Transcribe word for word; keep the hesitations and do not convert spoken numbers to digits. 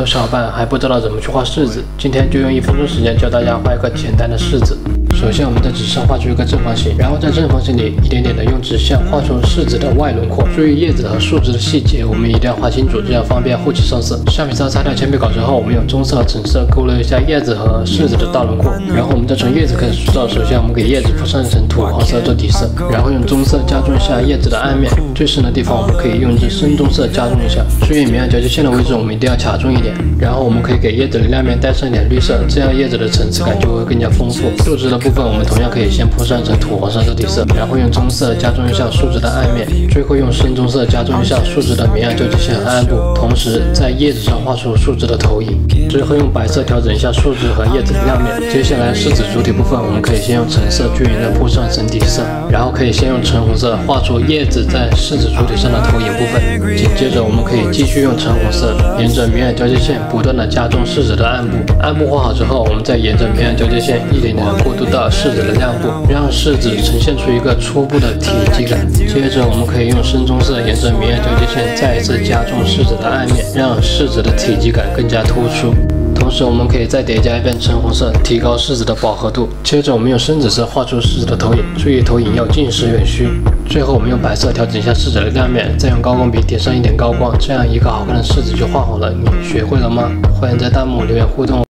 多小伙伴还不知道怎么去画式子，今天就用一分钟时间教大家画一个简单的式子。首先，我们在纸上画出一个正方形，然后在正方形里一点点的用直线画出式子的外轮廓。注意叶子和树枝的细节，我们一定要画清楚，这样方便后期上色。橡皮擦擦掉铅笔稿之后，我们用棕色和橙色勾勒一下叶子和式子的大轮廓，然后我们再从叶子开始塑造。首先，我们给叶子铺上一层土黄色做底色，然后用棕色加重一下叶子的暗面，最深的地方我们可以用一支深棕色加重一下。注意明暗交界线的位置，我们一定要卡重一点。然后我们可以给叶子的亮面带上一点绿色，这样叶子的层次感就会更加丰富。树枝的部分，我们同样可以先铺上一层土黄色的底色，然后用棕色加重一下树枝的暗面，最后用深棕色加重一下树枝的明暗交界线和暗部，同时在叶子上画出树枝的投影，最后用白色调整一下树枝和叶子的亮面。接下来式子主体部分，我们可以先用橙色均匀的铺上一层底色，然后可以先用橙红色画出叶子在式子主体上的投影部分。紧接着我们可以继续用橙红色沿着明暗交界线不断的加重式子的暗部，暗部画好之后，我们再沿着明暗交界线一点点过渡到式子的亮部，让式子呈现出一个初步的体积感。接着我们可以用深棕色沿着明暗交界线再一次加重式子的暗面，让式子的体积感更加突出。同时我们可以再叠加一遍橙红色，提高式子的饱和度。接着我们用深紫色画出式子的投影，注意投影要近实远虚。最后我们用白色调整一下式子的亮面，再用高光笔点上一点高光，这样一个好看的式子就画好了。你学会了吗？欢迎在弹幕留言互动。